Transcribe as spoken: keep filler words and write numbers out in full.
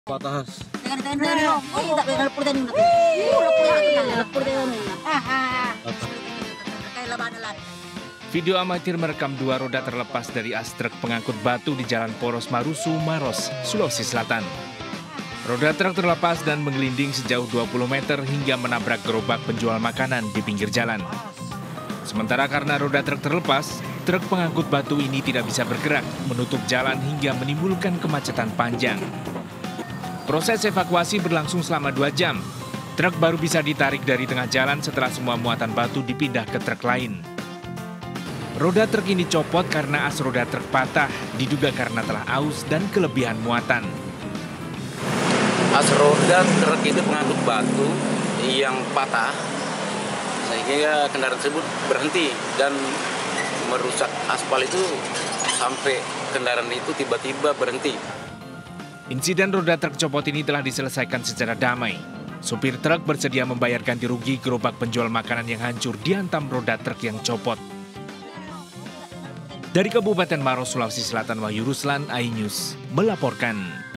Patah. Video amatir merekam dua roda terlepas dari as truk pengangkut batu di Jalan Poros Marusu, Maros, Sulawesi Selatan. Roda truk terlepas dan menggelinding sejauh dua puluh meter hingga menabrak gerobak penjual makanan di pinggir jalan. Sementara karena roda truk terlepas, truk pengangkut batu ini tidak bisa bergerak, menutup jalan hingga menimbulkan kemacetan panjang. Proses evakuasi berlangsung selama dua jam. Truk baru bisa ditarik dari tengah jalan setelah semua muatan batu dipindah ke truk lain. Roda truk ini copot karena as roda truk patah, diduga karena telah aus dan kelebihan muatan. As roda truk itu pengangkut batu yang patah, sehingga kendaraan tersebut berhenti dan merusak aspal itu sampai kendaraan itu tiba-tiba berhenti. Insiden roda truk copot ini telah diselesaikan secara damai. Supir truk bersedia membayar ganti rugi gerobak penjual makanan yang hancur dihantam roda truk yang copot. Dari Kabupaten Maros, Sulawesi Selatan, Wahyu Ruslan, iNews melaporkan.